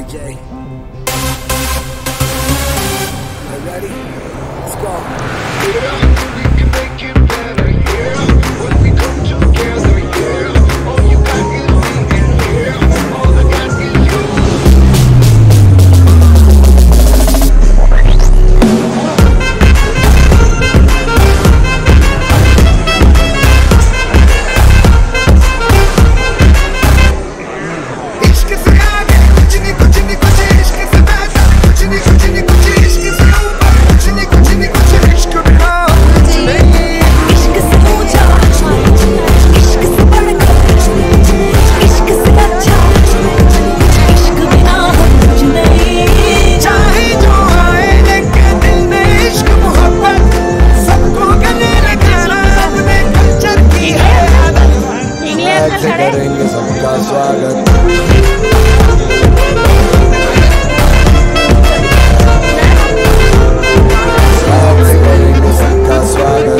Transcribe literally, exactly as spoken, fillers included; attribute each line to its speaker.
Speaker 1: J. You ready? Let's go. Yeah, we can make it better, yeah. When we come together, yeah. All you got is me and yeah. All I got is you. करेंगे सबका स्वागत करेंगे सबका स्वागत